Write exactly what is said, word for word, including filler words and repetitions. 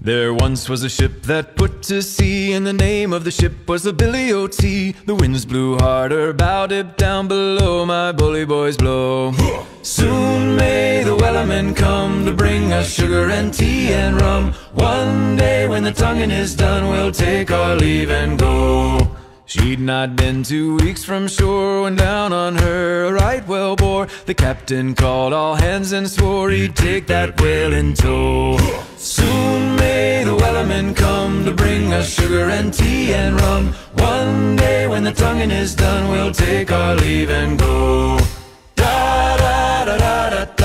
There once was a ship that put to sea, and the name of the ship was the Billy O T. The winds blew harder, bow dip down below, my bully boys blow. Soon may the wellerman come to bring us sugar and tea and rum. One day when the tonguing is done, we'll take our leave and go. She'd not been two weeks from shore when down on her a right whale bore. The captain called all hands and swore he'd take that whale in tow. Soon may the wellerman come to bring us sugar and tea and rum. One day when the tonguing is done, we'll take our leave and go. Da da da da da.